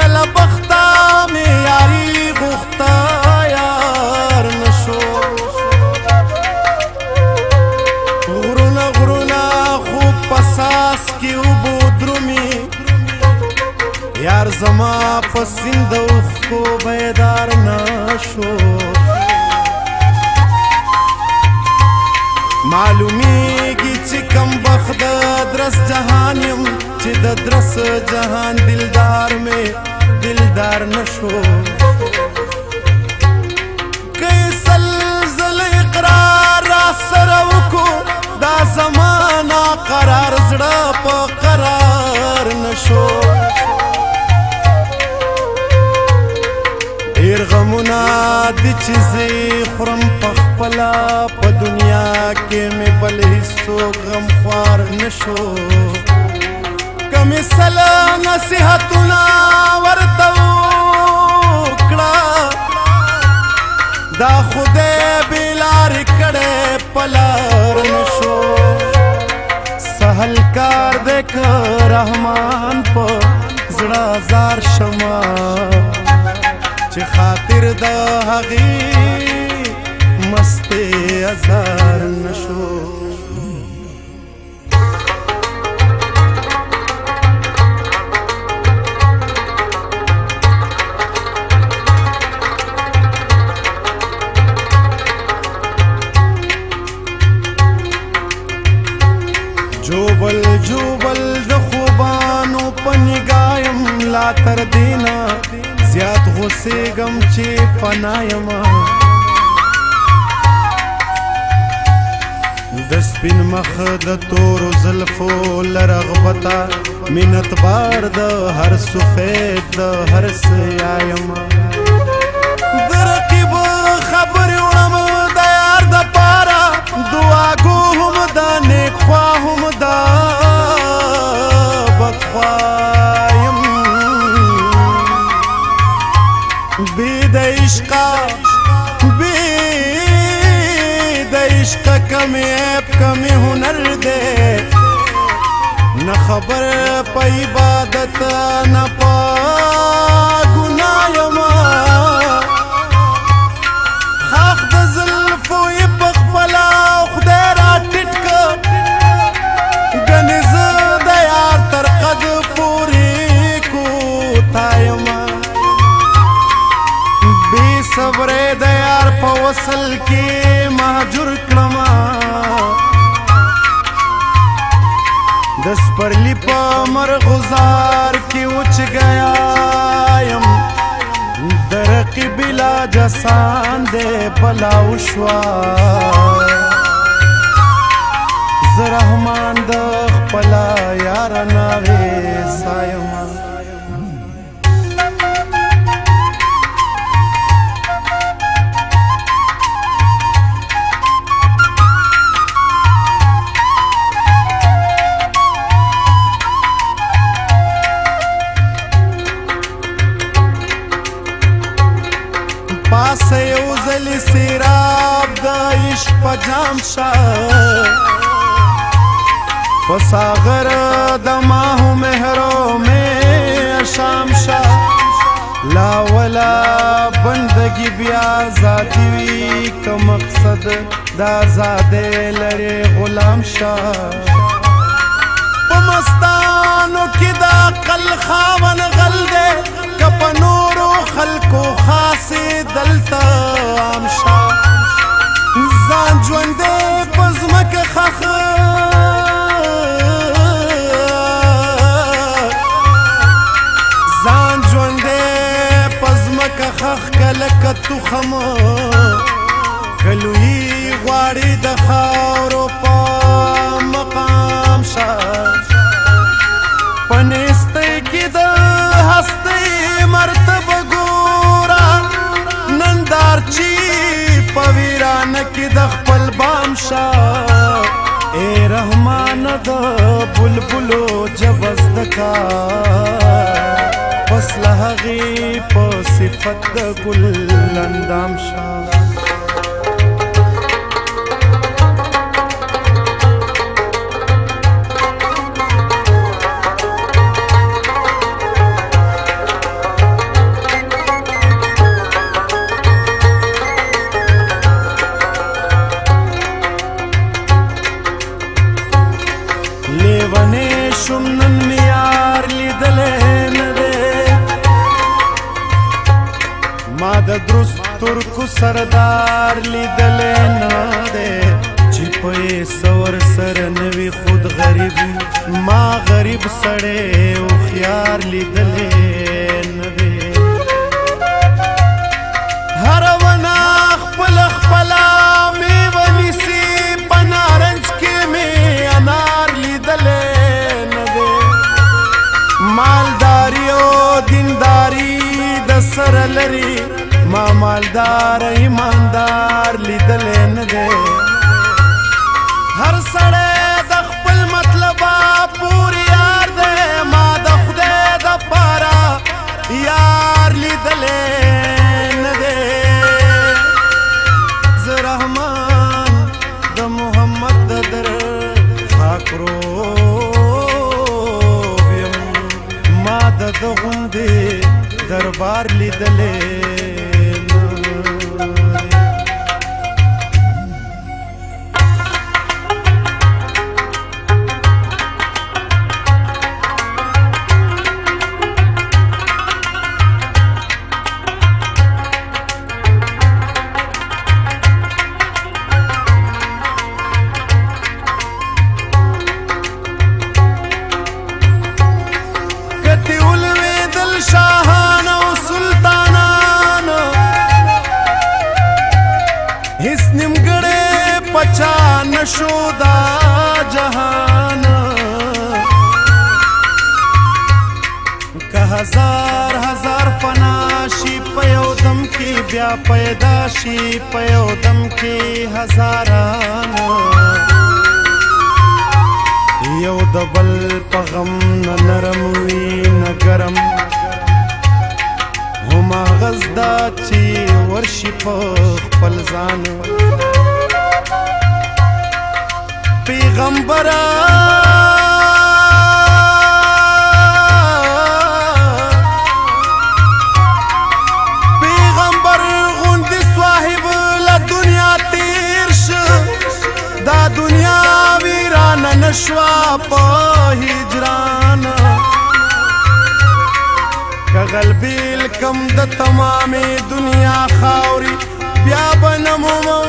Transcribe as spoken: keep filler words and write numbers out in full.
کله بخته مې یاري غوښته یار نشو غرونه غرونه خوب په ساس کې اوبو درومي یار زما په سیند د اوښکو بیدار نشو معلومیږي چې کم بخت د درس جهان یم چې د درس جهان دلدار مې دلدار نشو که سل زل اقرار را سره وکړو دا زمانه قرار زړه په قرار نشو ډېر غمونه دي چې زه خورم په خپله په دنیا کې مې بل هېڅوک غمخوار نشو که مې سله نصیحتونه ورته وکړه دا خدای بې لارې کړی په لار نشو سهل کار دی که رحمان په زړه ازار شمه چې خاطر د هغې مستې ازار نشو جوبل جوبل د خوبانو په نګایم لا تر دینا زیات غوسېږم چې فنا یمه د سپین مخ د تورو زلفو له رغبته مینت بار د هر سفید د هر سیا یمه د رقیب خبرې وړم د یار دپاره دعاګو هم ده نیک خوا هم ده بدخوا یم بی د عشقه بی د عشقه کمی عیب کمی هنر دی نه خبر په عبادت نه په ګناه یمه خاخ د زلفو یې په خپله خدای را ټیټ که ګنې زه د یار تر قد پورې کوتا یمه صبرې د یار په وصل کې مهجور کړمه د سپرلي په مرغزار کې وچ ګیا یم د رقیب علاج آسان دی بلا وشوه زه رحمان د خپله یاره ناغېسا یمه پاسه یو ځلې سیراب د عشق په جام شه په ساغر د ماهو مهرو مې شام شه لاوله بندګي بیا ذاتي وي که مقصد د ازادۍ لرې غلام شه په مستانو کې د عقل خاون غل دی که په نورو خلکو خاصې دلته عام شه ځان ژوندی په ځمکه خښ ځان ژوندی په ځمکه خښ که لکه تخم که لویي غواړي د خاورو په مقام شه په نیستۍ کې د هستۍ مرتبه ګوره نندارچی په ویرانه کې د خپل بام شه ای رحمان د بلبلو جبز د کار پس له هغې په صفت د ګل اندام شه د درست ترکو سردار لیدلې نه دی چې په سور سره نوي خود غریب ما غریب سړی هوښیار لیدلې نه دی هر ونه خپل خپله میوه نیسي په نارنج کې مې انار لیدلې نه دی مالداري او دینداري د سره لري ما مالدار ایماندار لیدلې نه دی هر سړی د خپل مطلبه پورې یار دی ما د خدای دپاره یار لیدلی نه دی زه رحمان د محمد د در خاکروب یم ما د ده غوندې دربار لیدلی پچا نشو دا جهان که هزار هزار فنا شي په یو دم کې بیا پیدا شي په یو دم کې هزاران یو د بل په غم نه نرم وي نه ګرم هماغه زده چې ورشي په خپل ځان پیغمبرا پیغمبر غوندې صاحب له دنیا تیر شه دا دنیا ویرانه نشوه په هجران که غلبیل کم د تمامې دنیا خاوري بیا به نه مومم